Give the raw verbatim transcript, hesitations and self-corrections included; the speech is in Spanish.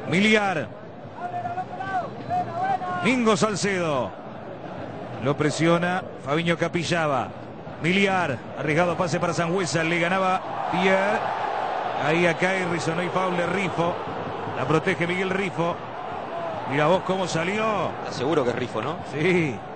Miliar. Mingo Salcedo. Lo presiona Fabiño Capillaba. Miliar. Arriesgado pase para Sangüesa. Le ganaba Pierre. Ahí a Cairison. No hay foul de Rifo. La protege Miguel Rifo. Mira vos cómo salió. Seguro que es Rifo, ¿no? Sí.